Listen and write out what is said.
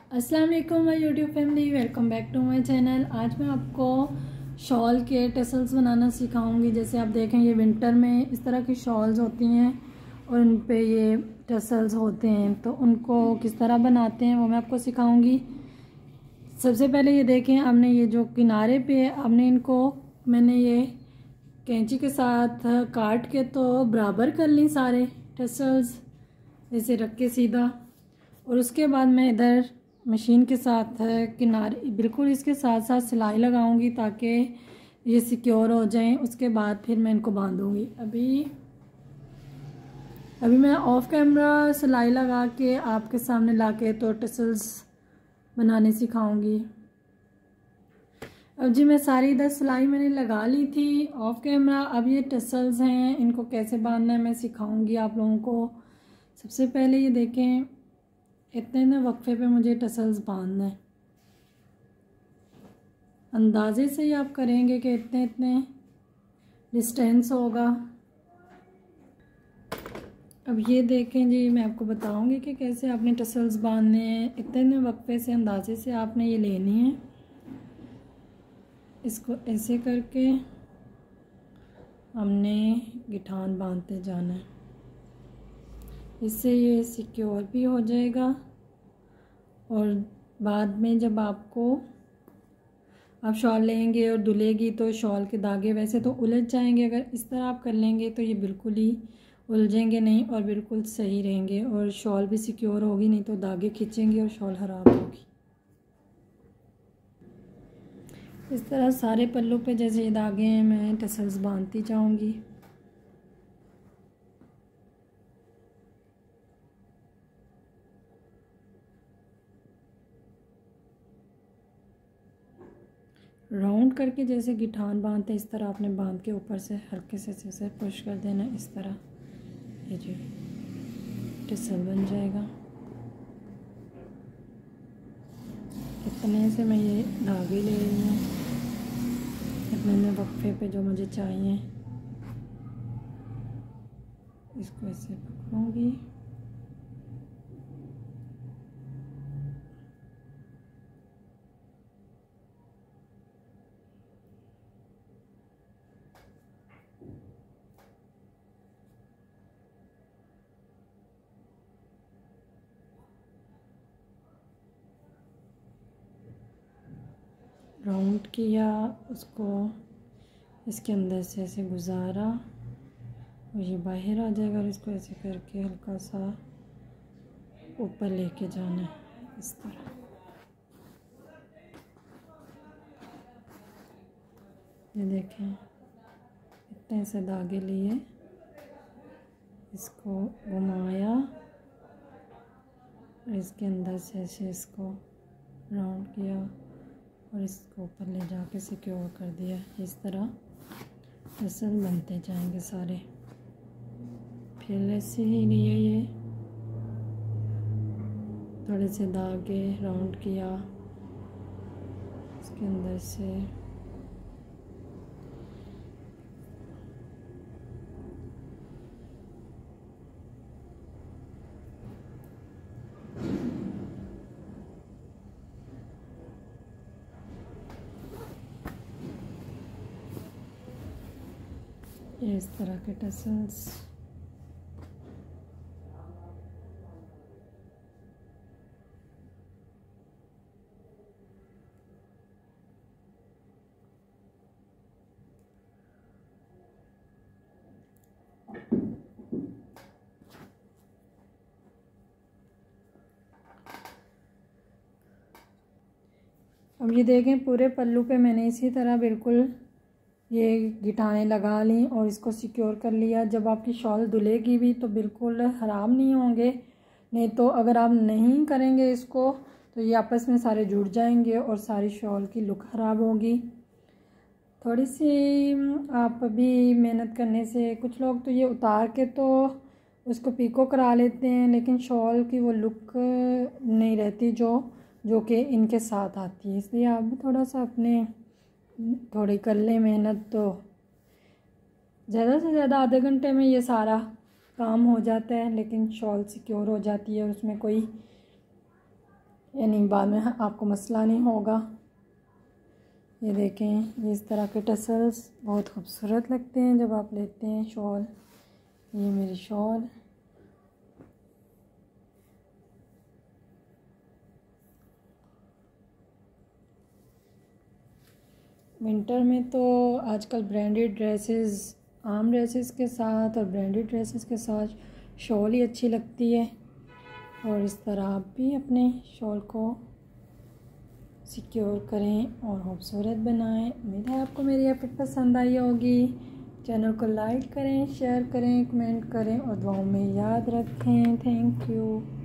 अस्सलाम वालेकुम my YouTube family, welcome back to my channel. आज मैं आपको शॉल के टसल्स बनाना सिखाऊंगी। जैसे आप देखें, ये विंटर में इस तरह की शॉल्स होती हैं और उन पे ये टसल्स होते हैं, तो उनको किस तरह बनाते हैं वो मैं आपको सिखाऊंगी। सबसे पहले ये देखें, हमने ये जो किनारे पे हमने इनको मैंने ये कैंची के साथ काट के तो बराबर कर ली सारे टसल्स, ऐसे रख के सीधा। और उसके बाद मैं इधर मशीन के साथ किनारे बिल्कुल इसके साथ साथ सिलाई लगाऊंगी ताकि ये सिक्योर हो जाएं। उसके बाद फिर मैं इनको बांधूंगी। अभी मैं ऑफ कैमरा सिलाई लगा के आपके सामने ला के तो टसल्स बनाने सिखाऊंगी। अब जी मैं सारी इधर सिलाई मैंने लगा ली थी ऑफ कैमरा। अब ये टसल्स हैं, इनको कैसे बांधना है मैं सिखाऊंगी आप लोगों को। सबसे पहले ये देखें, इतने ना वक्फे पे मुझे टसल्स बांधना है। अंदाजे से ही आप करेंगे कि इतने इतने डिस्टेंस होगा। अब ये देखें जी, मैं आपको बताऊंगी कि कैसे आपने टसल्स बांधने हैं। इतने वक्फे से अंदाजे से आपने ये लेनी है। इसको ऐसे करके हमने गिठान बांधते जाना है। इससे ये सिक्योर भी हो जाएगा और बाद में जब आप शॉल लेंगे और धुलेगी तो शॉल के धागे वैसे तो उलझ जाएंगे। अगर इस तरह आप कर लेंगे तो ये बिल्कुल ही उलझेंगे नहीं और बिल्कुल सही रहेंगे और शॉल भी सिक्योर होगी, नहीं तो धागे खींचेंगे और शॉल ख़राब होगी। इस तरह सारे पल्लों पे जैसे ये धागे हैं मैं टसल्स बांधती जाऊंगी। राउंड करके जैसे गिठान बांधते इस तरह आपने बांध के ऊपर से हल्के से ऐसे पुश कर देना। इस तरह ये जो टसल बन जाएगा। इतने से मैं ये धागे ले रही हूँ, इतने में वक्फे पे जो मुझे चाहिए। इसको ऐसे पकड़ूंगी। राउंड किया, उसको इसके अंदर से ऐसे गुजारा और ये बाहर आ जाएगा। और इसको ऐसे करके हल्का सा ऊपर लेके जाना है इस तरह। ये देखें, इतने से धागे लिए, इसको घुमाया और इसके अंदर से ऐसे इसको राउंड किया और इसको ऊपर ले जाके सिक्योर कर दिया। इस तरह टसल बनते जाएंगे सारे। फिर ऐसे ही लिए ये थोड़े से धागे राउंड किया, इसके अंदर से ये इस तरह के टसल्स। अब ये देखें, पूरे पल्लू पे मैंने इसी तरह बिल्कुल ये गिटारें लगा ली और इसको सिक्योर कर लिया। जब आपकी शॉल धुलेगी भी तो बिल्कुल ख़राब नहीं होंगे, नहीं तो अगर आप नहीं करेंगे इसको तो ये आपस में सारे जुड़ जाएंगे और सारी शॉल की लुक ख़राब होगी। थोड़ी सी आप भी मेहनत करने से, कुछ लोग तो ये उतार के तो उसको पीको करा लेते हैं, लेकिन शॉल की वो लुक नहीं रहती जो कि इनके साथ आती है। इसलिए आप भी थोड़ा सा अपने थोड़ी कर लें मेहनत, तो ज़्यादा से ज़्यादा आधे घंटे में ये सारा काम हो जाता है, लेकिन शॉल सिक्योर हो जाती है और उसमें कोई यानी बाद में आपको मसला नहीं होगा। ये देखें, ये इस तरह के टसल्स बहुत खूबसूरत लगते हैं जब आप लेते हैं शॉल। ये मेरी शॉल, विंटर में तो आजकल ब्रांडेड ड्रेसेस, आम ड्रेसेस के साथ और ब्रांडेड ड्रेसेस के साथ शॉल ही अच्छी लगती है। और इस तरह आप भी अपने शॉल को सिक्योर करें और खूबसूरत बनाएं। उम्मीद है आपको मेरी एफर्ट पसंद आई होगी। चैनल को लाइक करें, शेयर करें, कमेंट करें और दुआओं में याद रखें। Thank you.